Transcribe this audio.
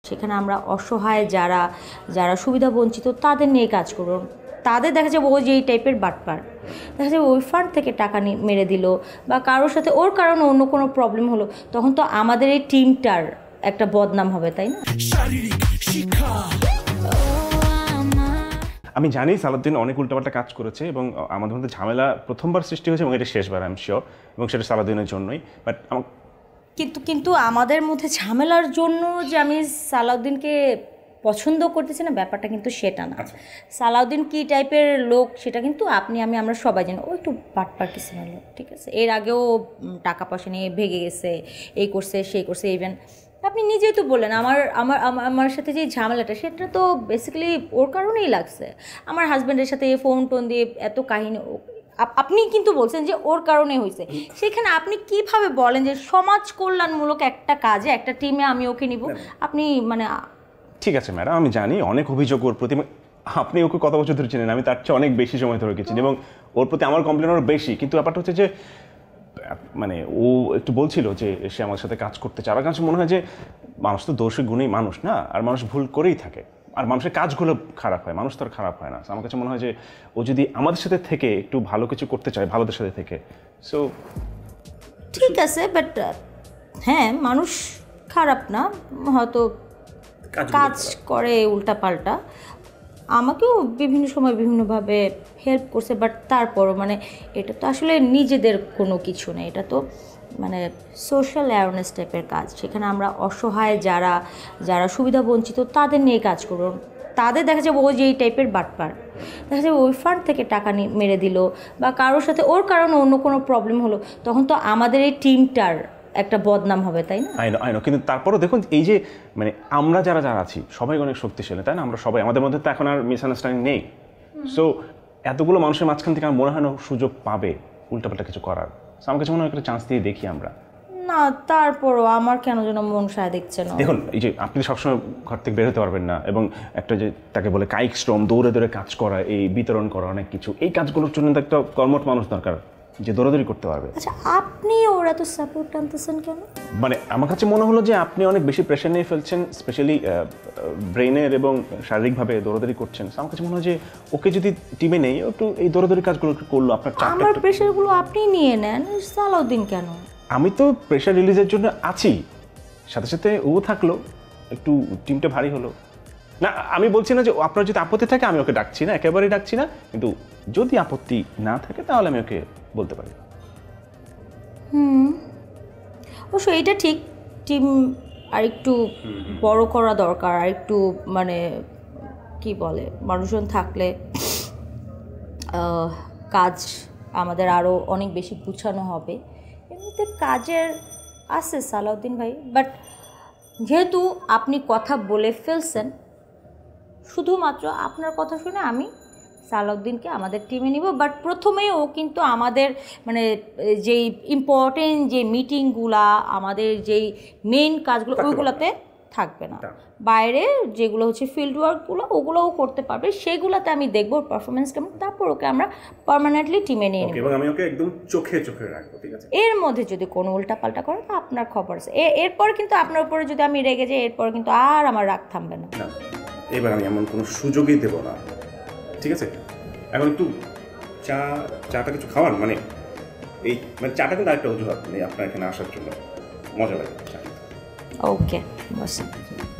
সেখানে আমরা অসহায় যারা যারা সুবিধা বঞ্চিত তাদের নিয়ে কাজ করব। তাদের দেখা যাবে ও যে এই টাইপের বাটপার, দেখা যাবে ওই ফান্ড থেকে টাকা মেরে দিল বা কারোর সাথে ওর কারণে অন্য কোনো প্রবলেম হলো, তখন তো আমাদের এই টিমটার একটা বদনাম হবে, তাই না? শারীরিক শিক্ষা। আমি জানি সালাউদ্দিন অনেক উল্টাপাল্টা কাজ করেছে এবং আমাদের মধ্যে ঝামেলা প্রথমবার সৃষ্টি হয়েছে এবং এটা শেষবার আই এম শিওর, এবং সেটা সালাউদ্দিনের জন্যই। বাট কিন্তু আমাদের মধ্যে ঝামেলার জন্য যে আমি সালাউদ্দিনকে পছন্দ করতেছি না, ব্যাপারটা কিন্তু সেটা না। সালাউদ্দিন কী টাইপের লোক সেটা কিন্তু আমরা সবাই জানি। ও একটু পাটপার কিসিমের লোক, ঠিক আছে? এর আগেও টাকা পয়সা নিয়ে ভেগে গেছে, এই করছে সেই করছে। ইভেন আপনি নিজেই তো বললেন আমার সাথে যে ঝামেলাটা সেটা তো বেসিক্যালি ওর কারণেই লাগছে। আমার হাজব্যান্ডের সাথে ফোন টোন দিয়ে এত কাহিনী আপনি কিন্তু বলছেন যে ওর কারণে হয়েছে। সেখানে আপনি কিভাবে বলেন যে সমাজ কল্যাণমূলক একটা কাজে একটা টিমে আমি ওকে নিব? আপনি মানে ঠিক আছে ম্যাডাম, আমি জানি অনেক অভিযোগ ওর প্রতি। আপনি ওকে কত বছর ধরে চিনেন, আমি তার চেয়ে অনেক বেশি সময় ধরে গেছি এবং ওর প্রতি আমার কমপ্লেন আরও বেশি। কিন্তু ব্যাপারটা হচ্ছে যে মানে ও একটু বলছিল যে সে আমার সাথে কাজ করতে চায়। আমার কাছে মনে হয় যে মানুষ তো দোষী গুণেই মানুষ না, আর মানুষ ভুল করেই থাকে, আর মানুষের কাজগুলো খারাপ হয়, মানুষ তো আর খারাপ হয় না। আমার কাছে মনে হয় যে ও যদি আমাদের সাথে থেকে একটু ভালো কিছু করতে চায়, ভালোদের সাথে থেকে, সো ঠিক আছে। বাট হ্যাঁ, মানুষ খারাপ না, হয়তো কাজ করে উল্টাপাল্টা। আমাকেও বিভিন্ন সময় বিভিন্নভাবে হেল্প করছে, বাট তারপরও মানে এটা তো আসলে নিজেদের কোনো কিছু নেই, এটা তো মানে সোশ্যাল অ্যাওয়ারনেস টাইপের কাজ। সেখানে আমরা অসহায় যারা যারা সুবিধা বঞ্চিত তাদের নিয়ে কাজ করব। তাদের দেখা যাবে ও যে এই টাইপের বাটপার, দেখা যাবে ওই ফান্ড থেকে টাকা মেরে দিল বা কারোর সাথে ওর কারণে অন্য কোনো প্রবলেম হলো, তখন তো আমাদের এই টিমটার একটা বদনাম হবে, তাই না? I know. কিন্তু তারপরও দেখুন, এই যে মানে আমরা যারা আছি সবাই অনেক শক্তিশালী, তাই না? আমরা সবাই, আমাদের মধ্যে তো এখন আর মিসআন্ডারস্ট্যান্ডিং নেই। সো এতগুলো মানুষের মাঝখান থেকে আমার মনে হয় না সুযোগ পাবে উল্টাপাল্টা কিছু করার। আমার কাছে মনে হয় একটা চান্স দিয়ে দেখি আমরা। না, তারপরও আমার কেন যেন মন সায় দেখছে না। দেখুন, এই যে আপনি সবসময় ঘর থেকে বের হতে পারবেন না, এবং একটা যে তাকে বলে কায়িক শ্রম, দৌড়ে দৌড়ে কাজ করা, এই বিতরণ করা অনেক কিছু, এই কাজগুলোর জন্য তো একটা কর্মঠ মানুষ দরকার যে দৌড়াদৌড়ি করতে পারবে। আচ্ছা, আপনি ওরা তো সাপোর্ট টানতেছেন কেন? মানে আমার কাছে মনে হলো যে আপনি অনেক বেশি প্রেশার নিয়ে ফেলছেন, স্পেশালি ব্রেনের এবং শারীরিকভাবে দৌড়াদৌড়ি করছেন। আমার কাছে মনে হয় যে ওকে যদি টিমে নেই, একটু এই দৌড়াদৌড়ি কাজগুলো একটু করলো, আপনার চাপটা। আমার প্রেশারগুলো আপনি নিয়ে নেন, সালাউদ্দিন কেন? আমি তো প্রেশার রিলিজের জন্য আছি, সাথে সাথে ও থাকলো, একটু টিমটা ভারী হলো। না, আমি বলছি না যে আপনার যদি আপত্তি থাকে আমি ওকে ডাকছি না, একেবারেই ডাকছি না, কিন্তু যদি আপত্তি না থাকে তাহলে আমি ওকে বলতে পারি। অবশ্য এটা ঠিক, টিম আর একটু বড় করা দরকার, আর একটু মানে কি বলে, মানুষজন থাকলে কাজ আমাদের আরও অনেক বেশি গুছানো হবে। এমনিতে কাজের আছে সালাউদ্দিন ভাই, বাট যেহেতু আপনি কথা বলে ফেলছেন, শুধুমাত্র আপনার কথা শুনে আমি সালাউদ্দিনকে আমাদের টিমে নিব। বাট প্রথমেই ও কিন্তু আমাদের মানে যেই ইম্পর্টেন্ট যে মিটিংগুলা, আমাদের যেই মেইন কাজগুলো ওইগুলোতে থাকবে না। বাইরে যেগুলো হচ্ছে ফিল্ড ওয়ার্কগুলো ওগুলোও করতে পারবে, সেগুলোতে আমি দেখব পারফরমেন্স কেমন, তারপর ওকে আমরা পার্মানেন্টলি টিমে নিয়ে নেব এবং আমি ওকে একদম চোখে চোখে রাখবো, ঠিক আছে? এর মধ্যে যদি কোনো উল্টাপাল্টা করে তো আপনার খবর আছে। এরপর কিন্তু আপনার উপরে যদি আমি রেগে যাই, এরপর কিন্তু আর আমার রাগ থামবে না। এবার আমি এমন কোনো সুযোগই দেব না, ঠিক আছে? এখন একটু চাটা কিছু খাওয়ান, মানে এই মানে চাটা কিন্তু আরেকটা অজুহাত নেই আপনার এখানে আসার জন্য, মজা লাগে। ওকে, বস।